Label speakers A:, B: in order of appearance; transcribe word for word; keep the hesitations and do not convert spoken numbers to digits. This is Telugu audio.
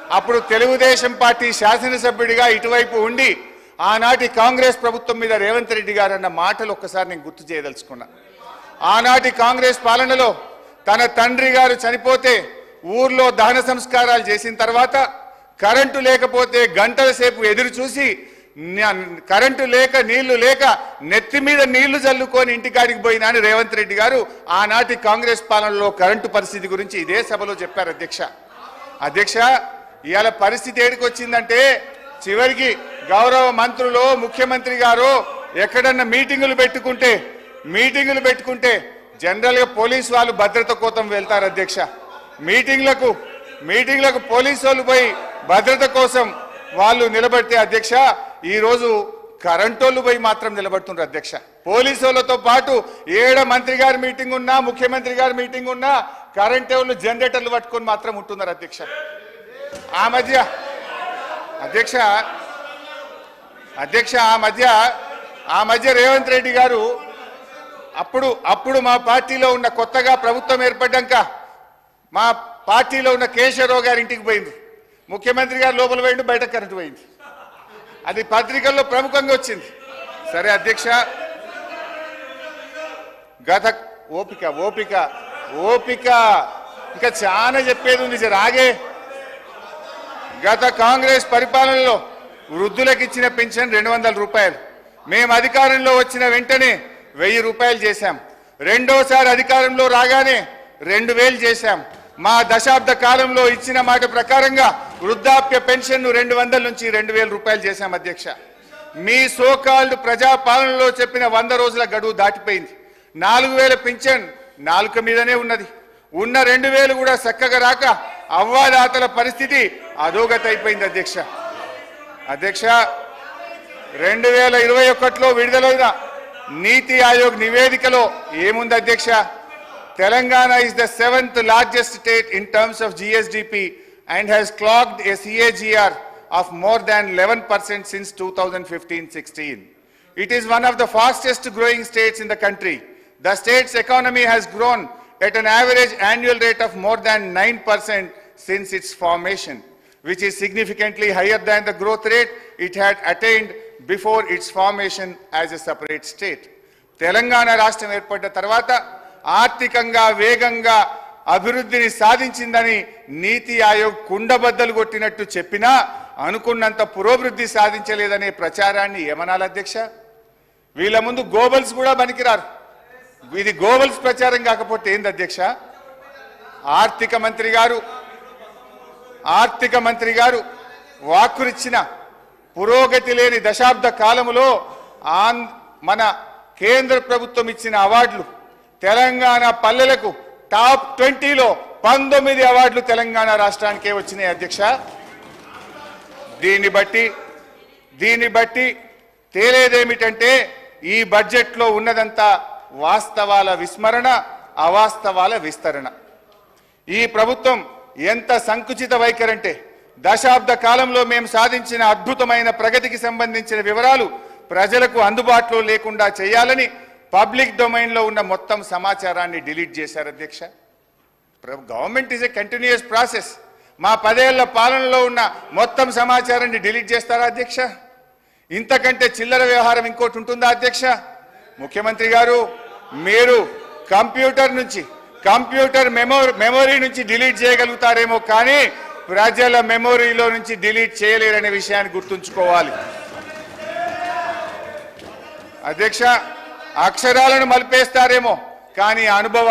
A: అప్పుడు తెలుగుదేశం పార్టీ శాసనసభ్యుడిగా ఇటువైపు ఉండి ఆనాటి కాంగ్రెస్ ప్రభుత్వం మీద రేవంత్ రెడ్డి గారు అన్న మాటలు ఒక్కసారి నేను గుర్తు చేయదలుచుకున్నా. ఆనాటి కాంగ్రెస్ పాలనలో తన తండ్రి గారు చనిపోతే ఊర్లో దహన సంస్కారాలు చేసిన తర్వాత కరెంటు లేకపోతే గంటల సేపు ఎదురు చూసి కరెంటు లేక నీళ్లు లేక నెత్తి మీద నీళ్లు చల్లుకొని ఇంటికాడికి పోయినా అని రేవంత్ రెడ్డి గారు ఆనాటి కాంగ్రెస్ పాలనలో కరెంటు పరిస్థితి గురించి ఇదే సభలో చెప్పారు. అధ్యక్ష అధ్యక్ష ఇవాళ పరిస్థితి ఏడికి వచ్చిందంటే చివరికి గౌరవ మంత్రులు ముఖ్యమంత్రి గారు ఎక్కడన్నా మీటింగులు పెట్టుకుంటే మీటింగులు పెట్టుకుంటే జనరల్గా పోలీసు వాళ్ళు భద్రత కోసం వెళ్తారు. అధ్యక్ష మీటింగ్లకు మీటింగ్లకు పోలీసు వాళ్ళు పోయి భద్రత కోసం వాళ్ళు నిలబడితే అధ్యక్ష ఈరోజు కరెంటోళ్ళు పోయి మాత్రం నిలబడుతున్నారు. అధ్యక్ష పోలీసు వాళ్ళతో పాటు ఏడ మంత్రి గారి మీటింగ్ ఉన్నా ముఖ్యమంత్రి గారి మీటింగ్ ఉన్నా కరెంట్ వాళ్ళు జనరేటర్లు పట్టుకొని మాత్రం ఉంటున్నారు. అధ్యక్ష ఆ మధ్య అధ్యక్ష అధ్యక్ష ఆ మధ్య ఆ మధ్య రేవంత్ రెడ్డి గారు అప్పుడు అప్పుడు మా పార్టీలో ఉన్న కొత్తగా ప్రభుత్వం ఏర్పడ్డాక మా పార్టీలో ఉన్న కేశవరావు గారి ఇంటికి పోయింది. ముఖ్యమంత్రి గారు లోపల పోయిండు, బయట కరెంటు పోయింది. అది పత్రికల్లో ప్రముఖంగా వచ్చింది. సరే అధ్యక్ష గత ఓపిక ఓపిక ఓపిక ఇంకా చాలా చెప్పేది ఉంది. రాగే గత కాంగ్రెస్ పరిపాలనలో వృద్ధులకు ఇచ్చిన పెన్షన్ రెండు వందల రూపాయలు మేము అధికారంలో వచ్చిన వెంటనే వెయ్యి రూపాయలు చేశాం. రెండోసారి అధికారంలో రాగానే రెండు వేలు చేశాం. మా దశాబ్ద కాలంలో ఇచ్చిన మాట ప్రకారంగా వృద్ధాప్య పెన్షన్ రెండు వందల నుంచి రెండు వేల రూపాయలు చేశాం. అధ్యక్ష మీ సోకాల్డ్ ప్రజాపాలనలో చెప్పిన వంద రోజుల గడువు దాటిపోయింది. నాలుగు వేల పెన్షన్ నాలుక మీదనే ఉన్నది. ఉన్న రెండు వేలు కూడా చక్కగా రాక అవ్వాదాతల పరిస్థితి అధోగతి అయిపోయింది. అధ్యక్ష అధ్యక్ష రెండు వేల ఇరవై ఒకటిలో విడుదలైన నీతి ఆయోగ్ నివేదికలో ఏముంది అధ్యక్ష? Telangana is the seventh largest state in terms of G S D P and has clocked a C A G R of more than eleven percent since two thousand fifteen sixteen. It is one of the fastest growing states in the country. The state's economy has grown at an average annual rate of more than nine percent since its formation, which is significantly higher than the growth rate it had attained before its formation as a separate state. Telangana రాష్ట్రం ఏర్పడ్డ తర్వాత ఆర్థికంగా వేగంగా అభివృద్ధిని సాధించిందని నీతి ఆయోగ్ కుండబద్దలు కొట్టినట్టు చెప్పినా అనుకున్నంత పురోభివృద్ధి సాధించలేదనే ప్రచారాన్ని ఏమనాలి అధ్యక్ష? వీళ్ళ ముందు గోబల్స్ కూడా పనికిరారు. ఇది గోబల్స్ ప్రచారం కాకపోతే ఏంది అధ్యక్ష? ఆర్థిక మంత్రి గారు ఆర్థిక మంత్రి గారు వాక్కునిచ్చిన పురోగతి లేని దశాబ్ద కాలములో ఆన్ మన కేంద్ర ప్రభుత్వం ఇచ్చిన అవార్డులు తెలంగాణ పల్లెలకు టాప్ ట్వంటీలో పంతొమ్మిది అవార్డులు తెలంగాణ రాష్ట్రానికే వచ్చినాయి. అధ్యక్ష దీన్ని బట్టి దీన్ని బట్టి తేలేదేమిటంటే ఈ బడ్జెట్లో ఉన్నదంతా వాస్తవాల విస్మరణ, అవాస్తవాల విస్తరణ. ఈ ప్రభుత్వం ఎంత సంకుచిత వైఖరంటే దశాబ్ద కాలంలో మేము సాధించిన అద్భుతమైన ప్రగతికి సంబంధించిన వివరాలు ప్రజలకు అందుబాటులో లేకుండా చేయాలని పబ్లిక్ డొమైన్లో ఉన్న మొత్తం సమాచారాన్ని డిలీట్ చేశారు. అధ్యక్ష government is a continuous process. మా పదేళ్ల పాలనలో ఉన్న మొత్తం సమాచారాన్ని డిలీట్ చేస్తారా అధ్యక్ష? ఇంతకంటే చిల్లర వ్యవహారం ఇంకోటి ఉంటుందా అధ్యక్ష? ముఖ్యమంత్రి గారు మీరు కంప్యూటర్ నుంచి కంప్యూటర్ మెమోరీ మెమొరీ నుంచి డిలీట్ చేయగలుగుతారేమో కానీ ప్రజల మెమొరీలో నుంచి డిలీట్ చేయలేరనే విషయాన్ని గుర్తుంచుకోవాలి. అధ్యక్ష అక్షరాలను మలిపేస్తారేమో కానీ అనుభవం